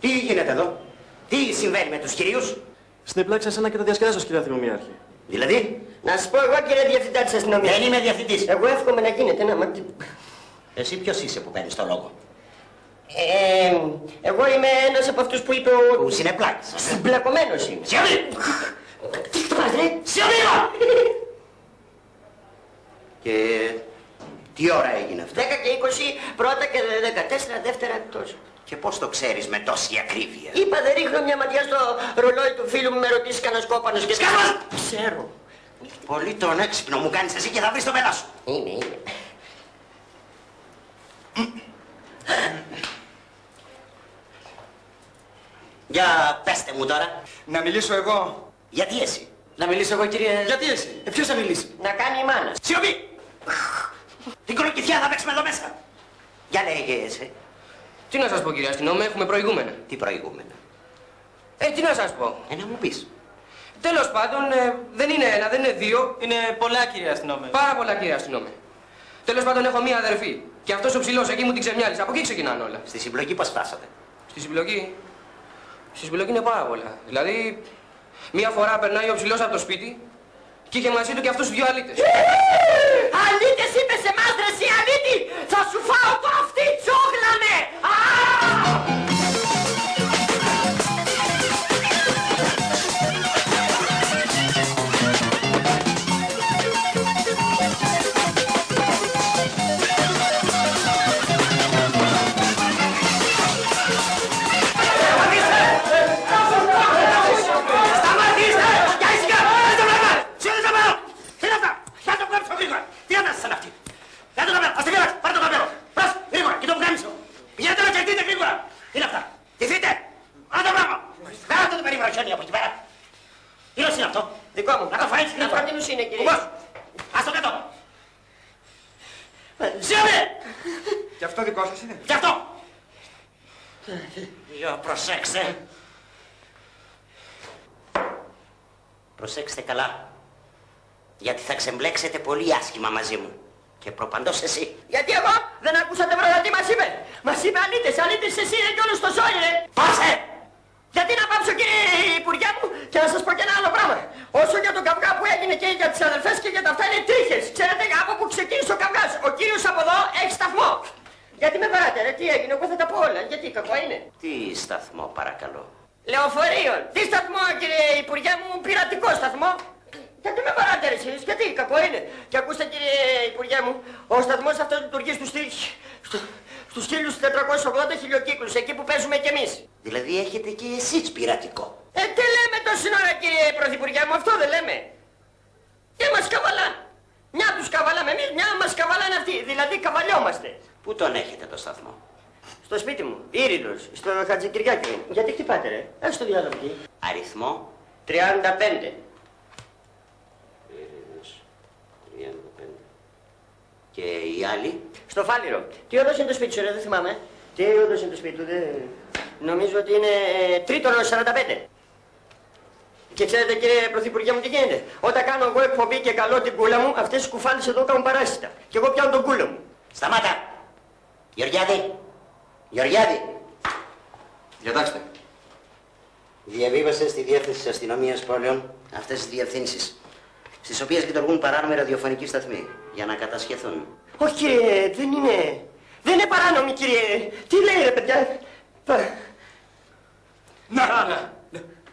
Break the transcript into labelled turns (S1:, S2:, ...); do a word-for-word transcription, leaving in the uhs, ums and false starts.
S1: Τι γίνεται εδώ? Τι συμβαίνει με τους κυρίους?
S2: Συνεπλάξα σαν και τα διασκεδάσω, κύριε Αστυνομίαρχε.
S1: Δηλαδή?
S3: Να σας πω εγώ, κύριε Διευθυντά της Αστυνομίας.
S1: Δεν είμαι διευθυντής.
S3: Εγώ εύχομαι να γίνεται, να...
S1: Εσύ ποιος είσαι που παίρνεις το λόγο?
S3: Ε, εγώ είμαι ένας από αυτούς που είπε ο...
S1: Που συνεπλάκησες.
S3: Συμπλακωμένος είμαι.
S1: Σιωπή!
S3: Τι χτυπάς, ρε!
S1: Σιωπή! Και τι ώρα έγινε αυτό?
S3: δέκα και είκοσι πρώτα και δεκατέσσερα δεύτερα τόσο.
S1: Και πώς το ξέρεις με τόση ακρίβεια?
S3: Είπα δεν ρίχνω μια ματιά στο ρολόι του φίλου μου, με ρωτήσει κανένας κόπανος και...
S1: Σκάβας!
S3: Ξέρω.
S1: Πολύ τον έξυπνο μου κάνεις εσύ και θα βρεις το πελά σου.
S3: Είναι, είναι.
S1: Για πέστε μου τώρα.
S4: Να μιλήσω εγώ.
S1: Γιατί εσύ?
S3: Να μιλήσω εγώ, κύριε...
S4: Γιατί εσύ? Ε, ποιος θα μιλήσει?
S3: Να κάνει η μάνα.
S1: Σιωπή! Την κολοκυθιά θα παίξουμε εδώ μέσα. Για λέγε εσύ.
S5: Τι να σας πω, κύριε αστυνόμε, έχουμε προηγούμενα.
S1: Τι προηγούμενα?
S5: Ε, τι να σας πω.
S1: Ε, να μου πεις.
S5: Τέλος πάντων, ε, δεν είναι ένα, δεν είναι δύο.
S2: Είναι πολλά, κύριε αστυνόμε.
S5: Πάρα πολλά, κύριε αστυνόμε. Τέλος πάντων, έχω μία αδερφή. Και αυτός ο ψηλός εκεί μου την ξεμιάλισε. Από εκεί ξεκινάνε όλα.
S1: Στη συμπλοκή πώς φτάσατε?
S5: Στη συμπλοκή. Στη συμπλοκή είναι πάρα πολλά. Δηλαδή, μία φορά περνάει ο ψηλός από το σπίτι και είχε μαζί του και αυτούς τους δυο αλήτες.
S3: Αλήτες είπε σε εμάς, ρε εσύ αλήτη! Θα σου φάω το αυτί, τσόγλανε! Δικό μου.
S1: Να το φάεις,
S3: να το φάεις. Είναι, κύριε.
S1: Πώς? Ας το κάτω. Ζήμε!
S4: Και αυτό δικό σας είναι?
S1: Και αυτό! Για προσέξτε. Προσέξτε καλά. Γιατί θα ξεμπλέξετε πολύ άσχημα μαζί μου. Και προπαντός εσύ.
S3: Γιατί εγώ δεν ακούσατε πρώτα τι μας είπε. Μας είπε αλήτες, αλήτες εσύ και όλους το ζώη, ρε.
S1: Πάσε!
S3: Γιατί να πάψω, κύριε Υπουργέ μου, και να σας πω και ένα άλλο πράγμα. Όσο για τον καυγά που έγινε και για τις αδελφές και για τα αυτά είναι τρίχες. Ξέρετε από που ξεκίνησε ο καυγάς. Ο κύριος από εδώ έχει σταθμό. Γιατί με βαράτε, ρε, τι έγινε, εγώ θα τα πω όλα. Γιατί κακό είναι?
S1: Τι σταθμό, παρακαλώ?
S3: Λεωφορείων. Τι σταθμό, κύριε Υπουργέ μου, πειρατικό σταθμό. Γιατί με βαράτε, ρε, εσείς, γιατί κακό είναι? Και ακούστε, κύριε Υπουργέ μου, ο σταθμός αυτός λειτουργεί στους στους χίλιους τετρακόσιους ογδόντα χιλιοκύκλους, εκεί που παίζουμε κι εμείς.
S1: Δηλαδή έχετε και εσείς πειρατικό?
S3: Ε, τι λέμε τόση ώρα, κύριε Πρωθυπουργέ μου, αυτό δεν λέμε. Και μας καβαλάνε. Μια τους καβαλάμε εμείς, μια μας καβαλάνε αυτοί. Δηλαδή καβαλιόμαστε.
S1: Πού τον έχετε το σταθμό?
S3: Στο σπίτι μου, Ήρηνος, στο Χατζη-Κυριάκη. Γιατί χτυπάτε, ρε? Ας το διάλογο εκεί.
S1: Αριθμό?
S3: τριάντα πέντε.
S1: Ήρηνος, τριάντα πέντε. Και οι άλλοι?
S3: Στο Φάληρο. Τι όντως είναι το σπίτι σου, ρε, δεν θυμάμαι. Τι όντως είναι το σπίτι του, δεν... Νομίζω ότι είναι τρίτονο σαράντα πέντε. Και ξέρετε, κύριε Πρωθυπουργέ μου, τι γίνεται? Όταν κάνω εγώ εκπομπή και καλώ την κούλα μου, αυτές οι κουφάλες εδώ κάνουν παράσιτα. Και εγώ πιάνω τον κούλο μου.
S1: Σταμάτα! Γεωργιάδη! Γεωργιάδη!
S4: Διατάξτε.
S1: Διαβίβασε στη Διεύθυνση της Αστυνομίας Πόλεων αυτές τις διευθύνσεις, στις οποίες λειτουργούν παράνομοι ραδιοφωνικοί σταθμοί, για να κατασχεθούν.
S3: Όχι, κύριε, δεν είναι... Δεν είναι παράνομοι, κύριε. Τι λέει, ρε, παιδιά?
S4: Να, να, να.